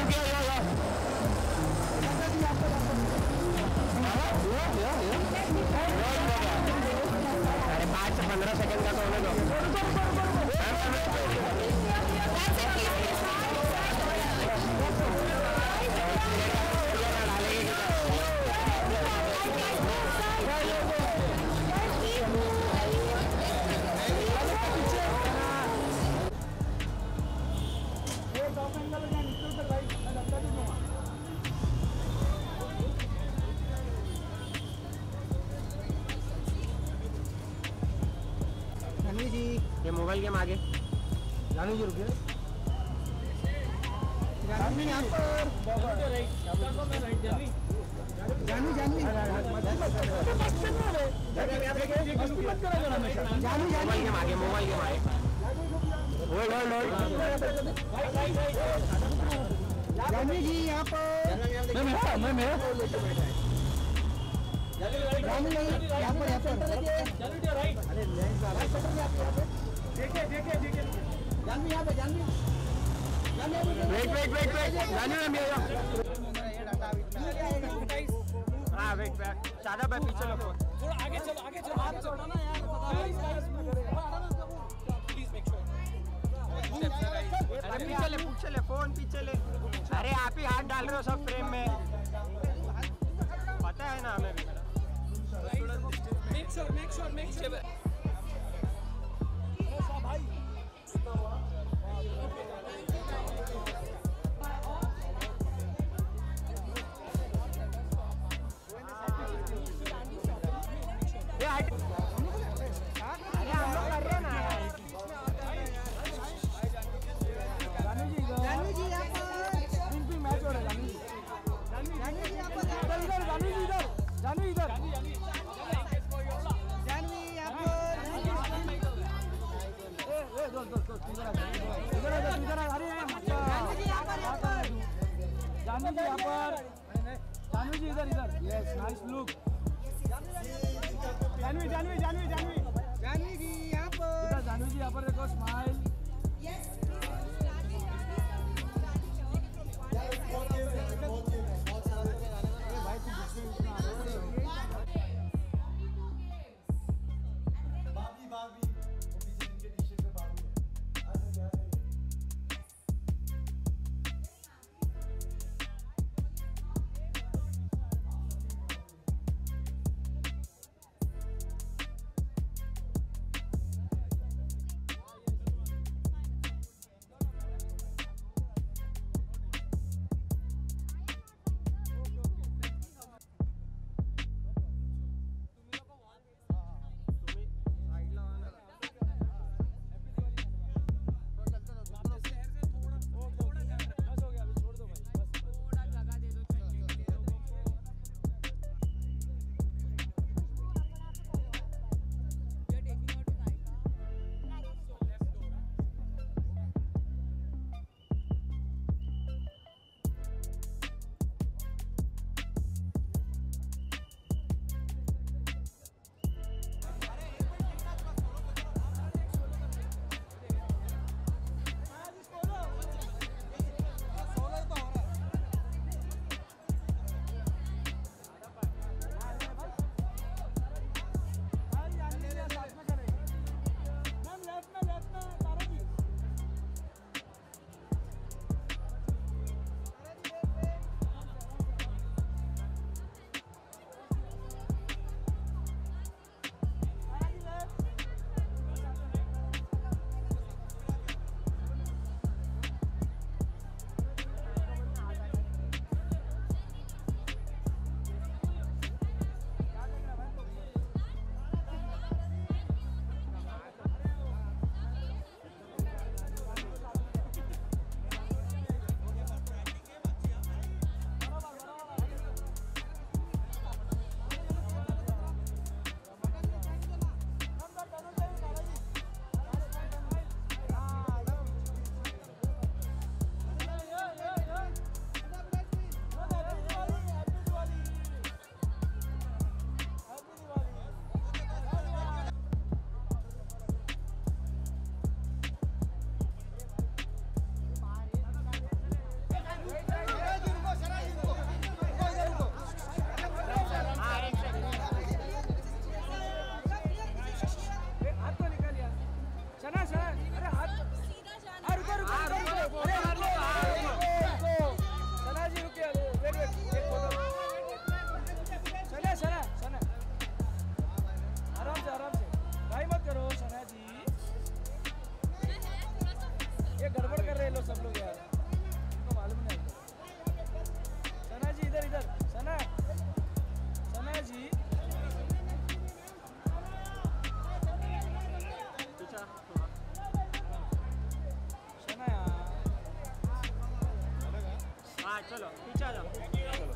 अरे 5 से 15 सेकंड का तो होने दो। जानवी जी, ये मोबाइल गेम आगे। जानवी जी रुकिए। जानवी यहाँ पर। जानवी जानवी मोबाइल गेम आगे, मोबाइल गेम आगे। जानवी जी यहाँ पर। मैं यहाँ पर जानवी यहाँ पे जानवी वेट जानवी में हाँ वेट शादा भाई पीछे लो, थोड़ा आगे चलो ना यार, प्लीज मेक श्योर। अरे पीछे ले फोन पीछे ले। अरे आप ही हाथ डाल रहे हो सब फ्रेम में, पता है ना हमें भी। मेक श्योर जानवी जी इधर yes nice look. Janvi ji यहाँ पर। जानवी जी यहाँ पर देखो, स्माइल। ये गड़बड़ कर रहे हैं लोग सब लोग यार, उनको मालूम नहीं। सना जी इधर इधर, सना सना जी सना यार। हाँ चलो पीछे आ जाओ।